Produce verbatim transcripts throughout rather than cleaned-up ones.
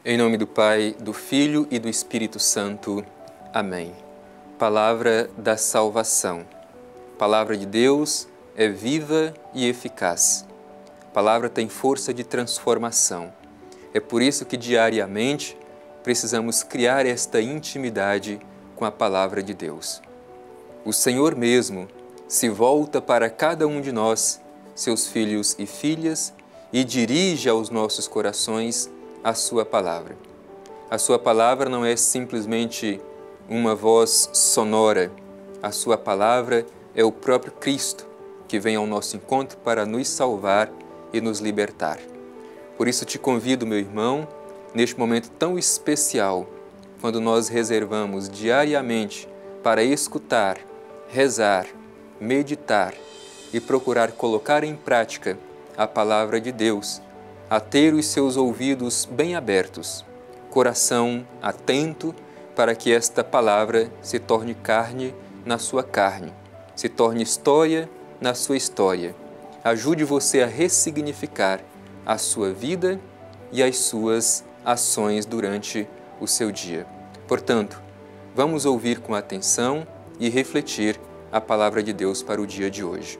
Em nome do Pai, do Filho e do Espírito Santo. Amém. Palavra da salvação. Palavra de Deus é viva e eficaz. Palavra tem força de transformação. É por isso que diariamente precisamos criar esta intimidade com a Palavra de Deus. O Senhor mesmo se volta para cada um de nós, seus filhos e filhas, e dirige aos nossos corações a sua palavra. A sua palavra não é simplesmente uma voz sonora. A sua palavra é o próprio Cristo que vem ao nosso encontro para nos salvar e nos libertar. Por isso te convido, meu irmão, neste momento tão especial, quando nós reservamos diariamente para escutar, rezar, meditar e procurar colocar em prática a palavra de Deus, a ter os seus ouvidos bem abertos, coração atento para que esta palavra se torne carne na sua carne, se torne história na sua história. Ajude você a ressignificar a sua vida e as suas ações durante o seu dia. Portanto, vamos ouvir com atenção e refletir a palavra de Deus para o dia de hoje.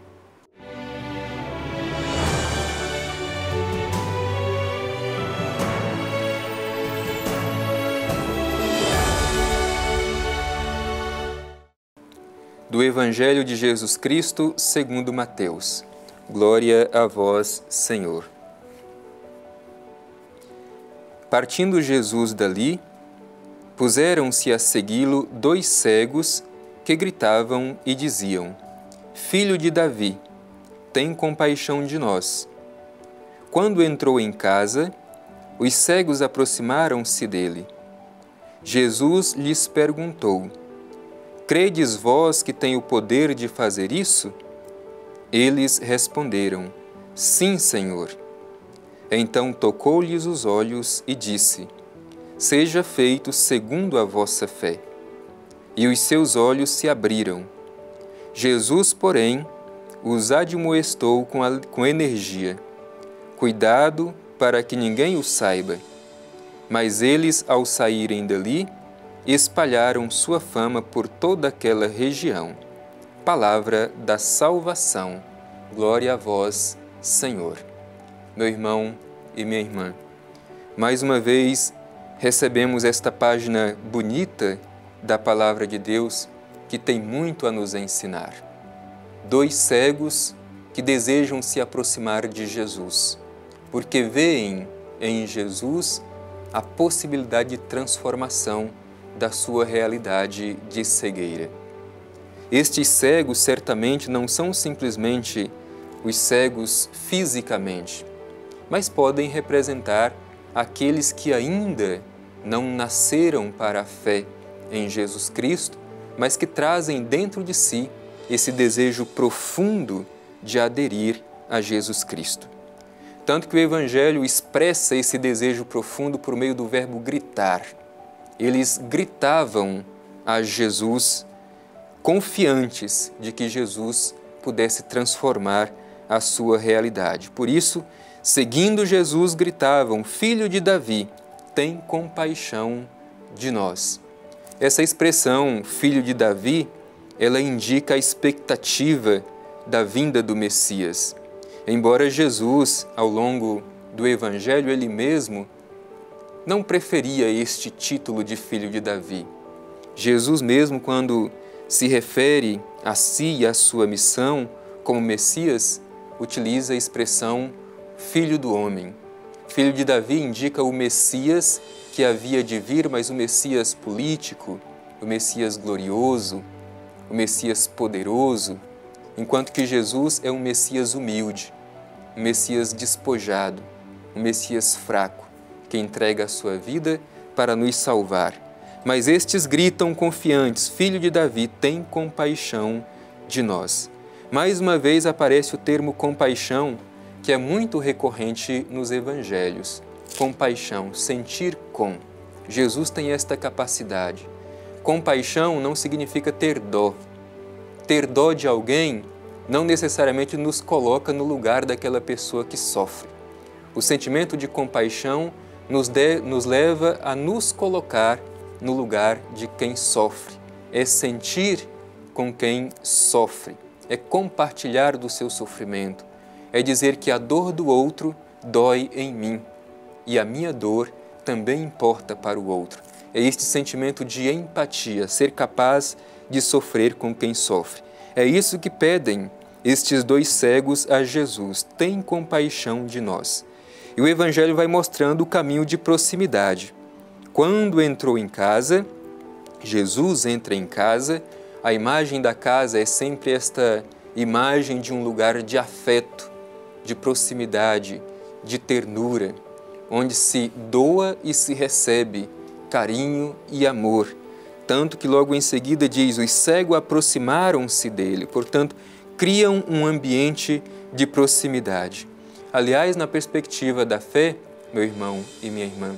Do Evangelho de Jesus Cristo segundo Mateus. Glória a vós, Senhor. Partindo Jesus dali, puseram-se a segui-lo dois cegos que gritavam e diziam: Filho de Davi, tem compaixão de nós. Quando entrou em casa, os cegos aproximaram-se dele. Jesus lhes perguntou: Credes vós que tem o poder de fazer isso? Eles responderam: Sim, Senhor. Então tocou-lhes os olhos e disse: Seja feito segundo a vossa fé. E os seus olhos se abriram. Jesus, porém, os admoestou com, a, com energia: Cuidado para que ninguém o saiba. Mas eles, ao saírem dali, espalharam sua fama por toda aquela região. Palavra da salvação. Glória a vós, Senhor. Meu irmão e minha irmã, mais uma vez recebemos esta página bonita da Palavra de Deus que tem muito a nos ensinar. Dois cegos que desejam se aproximar de Jesus, porque veem em Jesus a possibilidade de transformação da sua realidade de cegueira. Estes cegos certamente não são simplesmente os cegos fisicamente, mas podem representar aqueles que ainda não nasceram para a fé em Jesus Cristo, mas que trazem dentro de si esse desejo profundo de aderir a Jesus Cristo. Tanto que o Evangelho expressa esse desejo profundo por meio do verbo gritar. Eles gritavam a Jesus, confiantes de que Jesus pudesse transformar a sua realidade. Por isso, seguindo Jesus, gritavam: Filho de Davi, tem compaixão de nós. Essa expressão, Filho de Davi, ela indica a expectativa da vinda do Messias. Embora Jesus, ao longo do Evangelho, ele mesmo não preferia este título de Filho de Davi. Jesus mesmo, quando se refere a si e à sua missão como Messias, utiliza a expressão Filho do Homem. Filho de Davi indica o Messias que havia de vir, mas o Messias político, o Messias glorioso, o Messias poderoso, enquanto que Jesus é um Messias humilde, um Messias despojado, um Messias fraco, que entrega a sua vida para nos salvar. Mas estes gritam confiantes: Filho de Davi, tem compaixão de nós. Mais uma vez aparece o termo compaixão, que é muito recorrente nos evangelhos. Compaixão, sentir com. Jesus tem esta capacidade. Compaixão não significa ter dó. Ter dó de alguém não necessariamente nos coloca no lugar daquela pessoa que sofre. O sentimento de compaixão nos, de, nos leva a nos colocar no lugar de quem sofre, é sentir com quem sofre, é compartilhar do seu sofrimento, é dizer que a dor do outro dói em mim e a minha dor também importa para o outro. É este sentimento de empatia, ser capaz de sofrer com quem sofre. É isso que pedem estes dois cegos a Jesus: tem compaixão de nós. E o Evangelho vai mostrando o caminho de proximidade. Quando entrou em casa, Jesus entra em casa, a imagem da casa é sempre esta imagem de um lugar de afeto, de proximidade, de ternura, onde se doa e se recebe carinho e amor. Tanto que logo em seguida diz, os cegos aproximaram-se dele, portanto, criam um ambiente de proximidade. Aliás, na perspectiva da fé, meu irmão e minha irmã,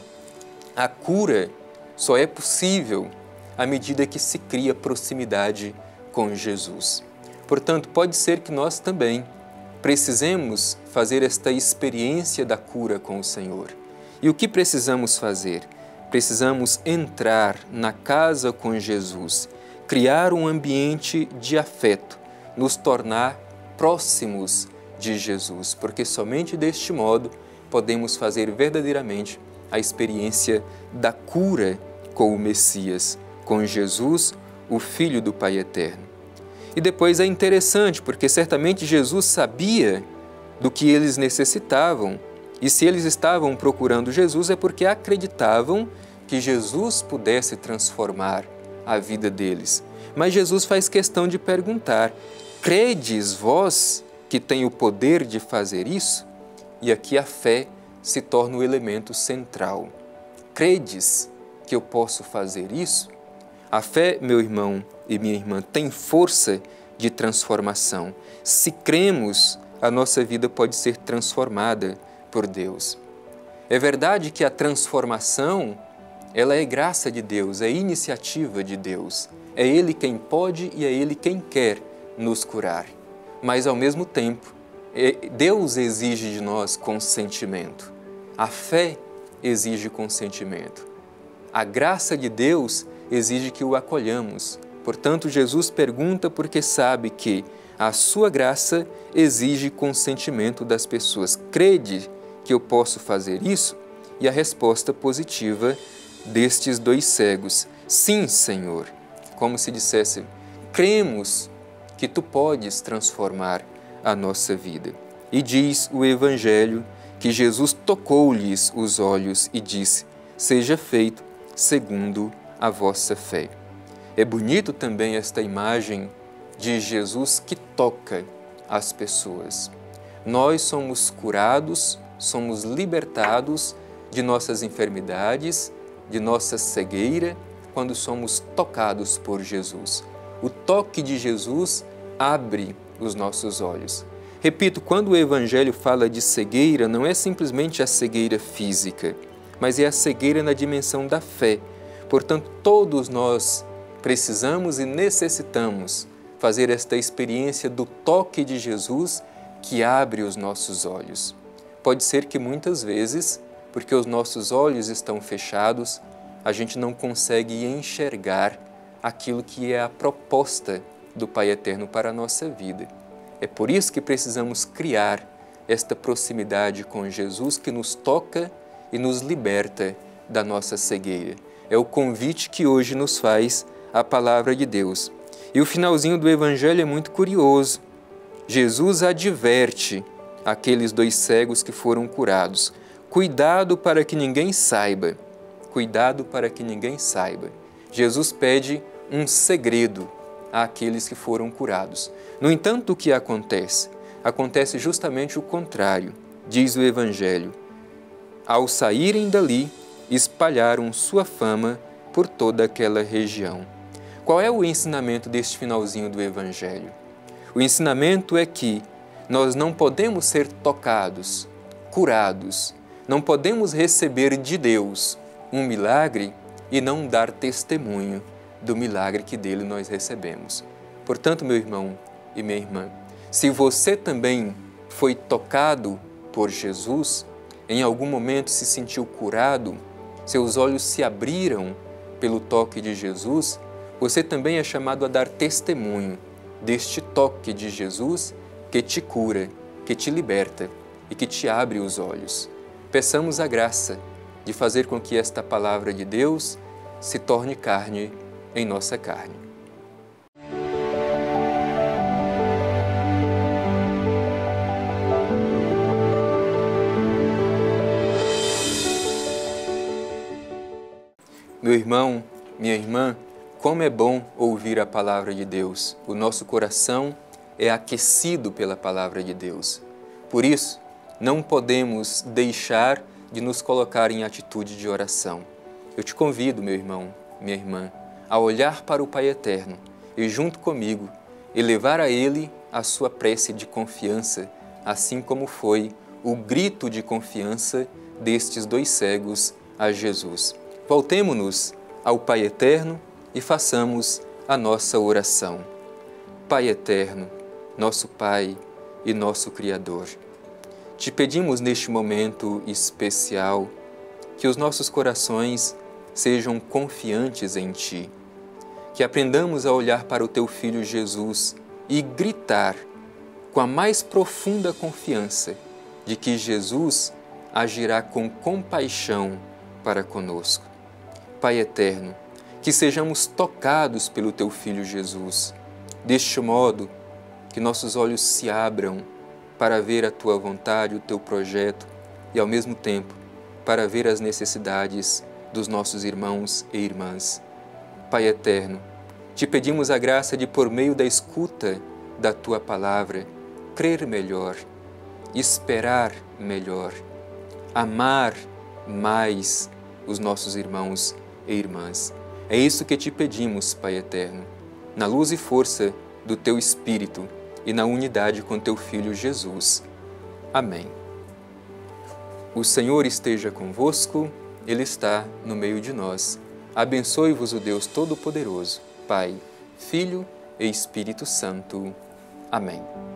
a cura só é possível à medida que se cria proximidade com Jesus. Portanto, pode ser que nós também precisemos fazer esta experiência da cura com o Senhor. E o que precisamos fazer? Precisamos entrar na casa com Jesus, criar um ambiente de afeto, nos tornar próximos de Jesus, porque somente deste modo podemos fazer verdadeiramente a experiência da cura com o Messias, com Jesus, o Filho do Pai Eterno. E depois é interessante, porque certamente Jesus sabia do que eles necessitavam, e se eles estavam procurando Jesus é porque acreditavam que Jesus pudesse transformar a vida deles. Mas Jesus faz questão de perguntar, credes vós que tem o poder de fazer isso? E aqui a fé se torna o elemento central. Credes que eu posso fazer isso? A fé, meu irmão e minha irmã, tem força de transformação. Se cremos, a nossa vida pode ser transformada por Deus. É verdade que a transformação, ela é graça de Deus, é iniciativa de Deus. É Ele quem pode e é Ele quem quer nos curar. Mas, ao mesmo tempo, Deus exige de nós consentimento. A fé exige consentimento. A graça de Deus exige que o acolhamos. Portanto, Jesus pergunta porque sabe que a sua graça exige consentimento das pessoas. Crede que eu posso fazer isso? E a resposta positiva destes dois cegos, sim, Senhor. Como se dissesse, cremos que Tu podes transformar a nossa vida. E diz o Evangelho que Jesus tocou-lhes os olhos e disse, seja feito segundo a vossa fé. É bonito também esta imagem de Jesus que toca as pessoas. Nós somos curados, somos libertados de nossas enfermidades, de nossa cegueira, quando somos tocados por Jesus. O toque de Jesus abre os nossos olhos. Repito, quando o Evangelho fala de cegueira, não é simplesmente a cegueira física, mas é a cegueira na dimensão da fé. Portanto, todos nós precisamos e necessitamos fazer esta experiência do toque de Jesus que abre os nossos olhos. Pode ser que muitas vezes, porque os nossos olhos estão fechados, a gente não consegue enxergar aquilo que é a proposta do Pai Eterno para a nossa vida. É por isso que precisamos criar esta proximidade com Jesus que nos toca e nos liberta da nossa cegueira. É o convite que hoje nos faz a Palavra de Deus. E o finalzinho do Evangelho é muito curioso. Jesus adverte aqueles dois cegos que foram curados. Cuidado para que ninguém saiba. Cuidado para que ninguém saiba. Jesus pede um segredo àqueles que foram curados. No entanto, o que acontece? Acontece justamente o contrário, diz o Evangelho. Ao saírem dali, espalharam sua fama por toda aquela região. Qual é o ensinamento deste finalzinho do Evangelho? O ensinamento é que nós não podemos ser tocados, curados, não podemos receber de Deus um milagre e não dar testemunho do milagre que dele nós recebemos. Portanto, meu irmão e minha irmã, se você também foi tocado por Jesus, em algum momento se sentiu curado, seus olhos se abriram pelo toque de Jesus, você também é chamado a dar testemunho deste toque de Jesus que te cura, que te liberta e que te abre os olhos. Peçamos a graça de fazer com que esta palavra de Deus se torne carne em nossa carne. Meu irmão, minha irmã, como é bom ouvir a palavra de Deus. O nosso coração é aquecido pela palavra de Deus. Por isso, não podemos deixar de nos colocar em atitude de oração. Eu te convido, meu irmão, minha irmã, a olhar para o Pai Eterno e, junto comigo, elevar a Ele a sua prece de confiança, assim como foi o grito de confiança destes dois cegos a Jesus. Voltemo-nos ao Pai Eterno e façamos a nossa oração. Pai Eterno, nosso Pai e nosso Criador, te pedimos neste momento especial que os nossos corações sejam confiantes em Ti, que aprendamos a olhar para o Teu Filho Jesus e gritar com a mais profunda confiança de que Jesus agirá com compaixão para conosco. Pai Eterno, que sejamos tocados pelo Teu Filho Jesus, deste modo que nossos olhos se abram para ver a Tua vontade, o Teu projeto e, ao mesmo tempo, para ver as necessidades dos nossos irmãos e irmãs. Pai Eterno, te pedimos a graça de, por meio da escuta da Tua palavra, crer melhor, esperar melhor, amar mais os nossos irmãos e irmãs. É isso que te pedimos, Pai Eterno, na luz e força do Teu Espírito e na unidade com Teu Filho Jesus. Amém. O Senhor esteja convosco, Ele está no meio de nós. Abençoe-vos o Deus Todo-Poderoso, Pai, Filho e Espírito Santo. Amém.